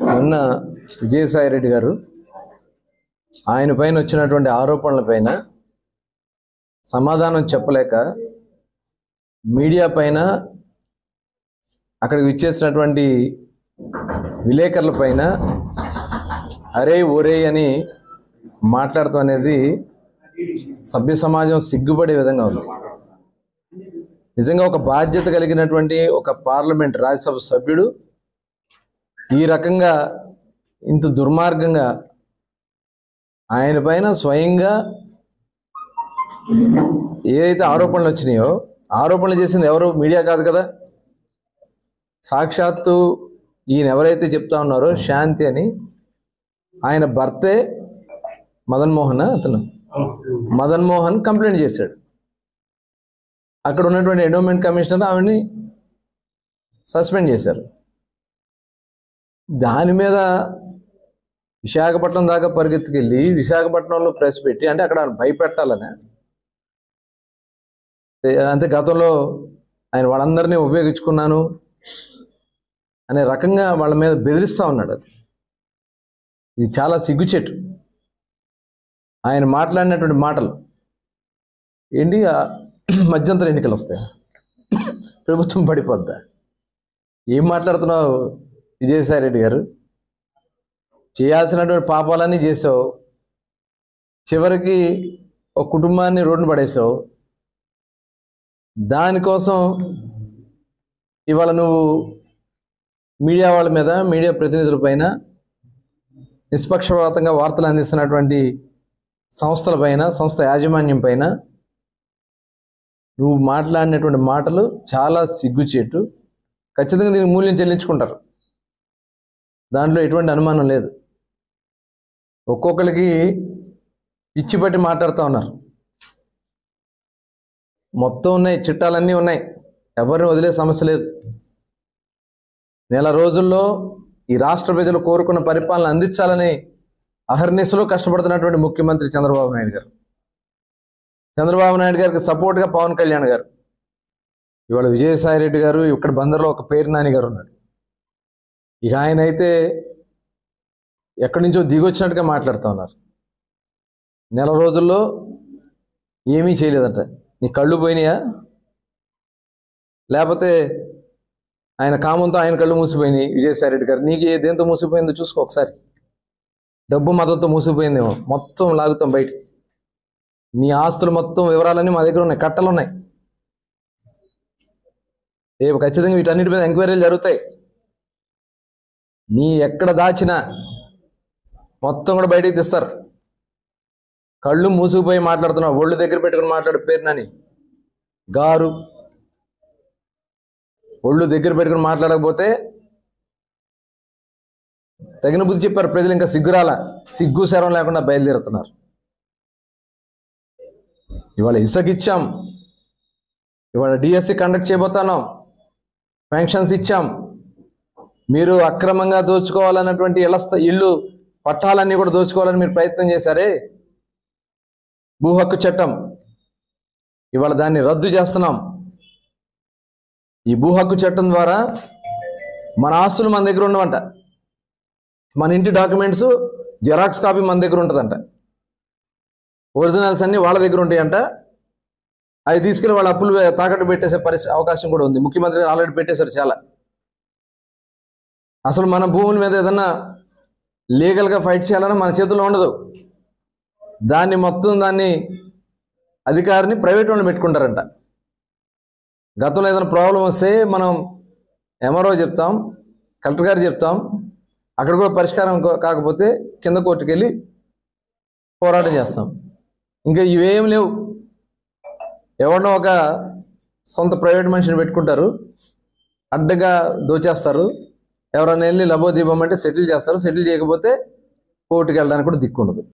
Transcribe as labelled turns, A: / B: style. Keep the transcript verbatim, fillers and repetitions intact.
A: మొన్న విజయసాయి రెడ్డి గారు ఆయన పైన వచ్చినటువంటి ఆరోపణల పైన సమాధానం చెప్పలేక మీడియా పైన అక్కడికి విచ్చేసినటువంటి విలేకరుల పైన అరే ఒరే అని మాట్లాడటం అనేది సభ్య సమాజం సిగ్గుపడే విధంగా ఉంది. నిజంగా ఒక బాధ్యత కలిగినటువంటి ఒక పార్లమెంట్ రాజ్యసభ సభ్యుడు ఈ రకంగా ఇంత దుర్మార్గంగా ఆయన పైన స్వయంగా ఏదైతే ఆరోపణలు వచ్చినాయో ఆరోపణలు చేసింది ఎవరు? మీడియా కాదు కదా. సాక్షాత్తు ఈయన ఎవరైతే చెప్తా ఉన్నారో శాంతి అని ఆయన భర్తే మదన్ మోహన్ అతను మదన్ మోహన్ కంప్లైంట్ చేశాడు. అక్కడ ఉన్నటువంటి ఎండోమెంట్ కమిషనర్ ఆవిడని సస్పెండ్ చేశారు. దాని మీద విశాఖపట్నం దాకా పరిగెత్తుకెళ్ళి విశాఖపట్నంలో ప్రెస్ పెట్టి అంటే అక్కడ భయపెట్టాలని అంతే. గతంలో ఆయన వాళ్ళందరినీ ఉపయోగించుకున్నాను అనే రకంగా వాళ్ళ మీద బెదిరిస్తూ ఉన్నాడు. అది ఇది చాలా సిగ్గుచెట్టు. ఆయన మాట్లాడినటువంటి మాటలు ఏంటి? మధ్యంతర ఎన్నికలు వస్తాయి, ప్రభుత్వం పడిపోద్దా? ఏం మాట్లాడుతున్నావు విజయసాయి రెడ్డి గారు? చేయాల్సినటువంటి పాపాలన్నీ చేసావు, చివరికి ఒక కుటుంబాన్ని రోడ్డున పడేసావు. దానికోసం ఇవాళ నువ్వు మీడియా వాళ్ళ మీద, మీడియా ప్రతినిధుల పైన, నిష్పక్షపాతంగా వార్తలు అందిస్తున్నటువంటి సంస్థల పైన, సంస్థ యాజమాన్యం పైన నువ్వు మాట్లాడినటువంటి మాటలు చాలా సిగ్గుచేటు. ఖచ్చితంగా దీనికి మూల్యం చెల్లించుకుంటారు, దాంట్లో ఎటువంటి అనుమానం లేదు. ఒక్కొక్కరికి పిచ్చి పట్టి మాట్లాడుతూ ఉన్నారు. మొత్తం ఉన్నాయి, చిట్టాలన్నీ ఉన్నాయి, ఎవరిని వదిలే సమస్య లేదు. నెల రోజుల్లో ఈ రాష్ట్ర ప్రజలు కోరుకున్న పరిపాలన అందించాలని అహర్నిశలో కష్టపడుతున్నటువంటి ముఖ్యమంత్రి చంద్రబాబు నాయుడు గారు. చంద్రబాబు నాయుడు గారికి సపోర్ట్గా పవన్ కళ్యాణ్ గారు, ఇవాళ విజయసాయి రెడ్డి గారు, ఇక్కడ బందర్లో ఒక పేరు నాని గారు ఉన్నాడు. ఇక ఆయన అయితే ఎక్కడి నుంచో దిగొచ్చినట్టుగా మాట్లాడుతూ ఉన్నారు. నెల రోజుల్లో ఏమీ చేయలేదట. నీ కళ్ళు పోయినాయా? లేకపోతే ఆయన కామంతో ఆయన కళ్ళు మూసిపోయినాయి విజయసాయి రెడ్డి గారు. నీకు ఏ దేంతో మూసిపోయిందో చూసుకో ఒకసారి. డబ్బు మతంతో మూసిపోయిందేమో, మొత్తం లాగుతాం బయటికి. నీ ఆస్తులు మొత్తం వివరాలన్నీ మా దగ్గర ఉన్నాయి, కట్టలు ఉన్నాయి. రేపు ఖచ్చితంగా వీటన్నిటి మీద ఎంక్వైరీలు జరుగుతాయి. నీ ఎక్కడ దాచినా మొత్తం కూడా బయటికి తెస్తారు. కళ్ళు మూసుకుపోయి మాట్లాడుతున్నావు, ఒళ్ళు దగ్గర పెట్టుకుని మాట్లాడు పేరునని గారు. ఒళ్ళు దగ్గర పెట్టుకుని మాట్లాడకపోతే తగిన బుద్ధి చెప్పారు ప్రజలు. ఇంకా సిగ్గురాల, సిగ్గు శరం లేకుండా బయలుదేరుతున్నారు. ఇవాళ ఇసుక ఇచ్చాం, ఇవాళ డిఎస్సి కండక్ట్ చేయబోతున్నాం, పెన్షన్స్ ఇచ్చాం. మీరు అక్రమంగా దోచుకోవాలన్నటువంటి ఇళ్ళ ఇళ్ళు పట్టాలన్నీ కూడా దోచుకోవాలని మీరు ప్రయత్నం చేశారే. భూ హక్కు చట్టం ఇవాళ దాన్ని రద్దు చేస్తున్నాం. ఈ భూ హక్కు చట్టం ద్వారా మన ఆస్తులు మన దగ్గర ఉండవంట, మన ఇంటి డాక్యుమెంట్స్ జెరాక్స్ కాపీ మన దగ్గర ఉంటుందంట, ఒరిజినల్స్ అన్నీ వాళ్ళ దగ్గర ఉంటాయంట. అవి తీసుకెళ్ళి వాళ్ళ అప్పులు తాకట్టు పెట్టేసే పరిస్థితి అవకాశం కూడా ఉంది. ముఖ్యమంత్రి గారు ఆల్రెడీ పెట్టేశారు చాలా. అసలు మన భూముల మీద ఏదన్నా లీగల్గా ఫైట్ చేయాలన్నా మన చేతుల్లో ఉండదు. దాన్ని మొత్తం దాన్ని అధికారిని ప్రైవేట్ వాళ్ళు పెట్టుకుంటారంట. గతంలో ఏదైనా ప్రాబ్లం వస్తే మనం ఎంఆర్ఓ చెప్తాం, కలెక్టర్ గారు చెప్తాం, అక్కడ కూడా పరిష్కారం కాకపోతే కింద కోర్టుకు వెళ్ళి పోరాటం చేస్తాం. ఇంకా ఇవేం లేవు. ఎవరినో ఒక సొంత ప్రైవేట్ మనిషిని పెట్టుకుంటారు, అడ్డగా దోచేస్తారు. ఎవరైనా వెళ్ళి లబోదీపం అంటే సెటిల్ చేస్తారు. సెటిల్ చేయకపోతే కోర్టుకు వెళ్ళడానికి కూడా దిక్కుండదు.